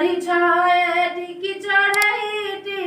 गढ़ी छाए टिकी चढ़ाईटी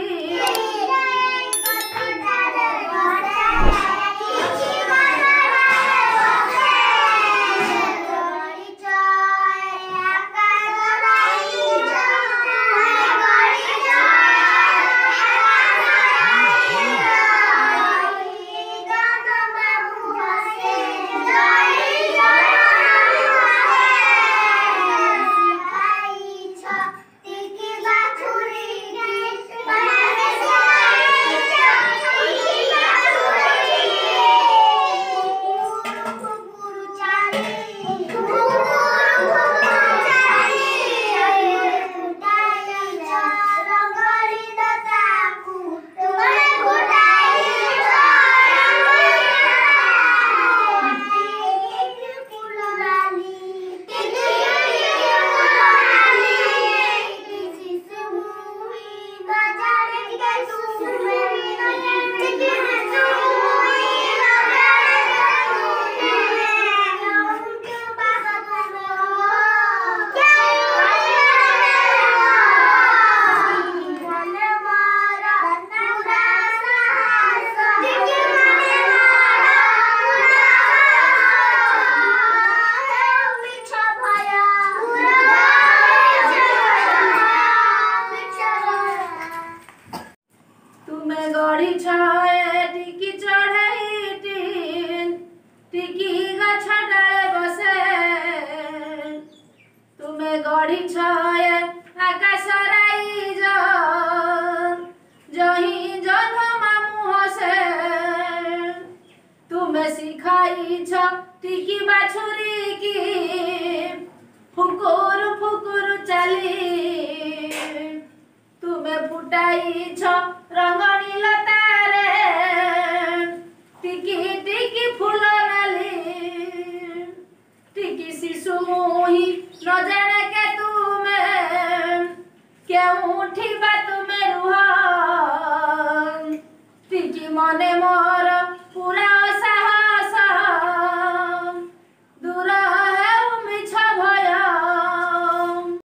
तुम्हें गढ़ी छाए टिकी चढ़ाईटी टिकी गछ डाले बसे तुम्हें गढ़ी छाए आकाश राई जही जन्मा मुँह से तुम्हें सिखाई छ टिकी बाछुरी की फुकुर फुकुर चली तुम्हें फुटाई छ रंगनी लतारे टिकी टिकी फूल नाली टिकी शिशु मुही न जाने के तुम्हें क्यों उठिबा तुम्हें रुह टिकी मने मोर पूरा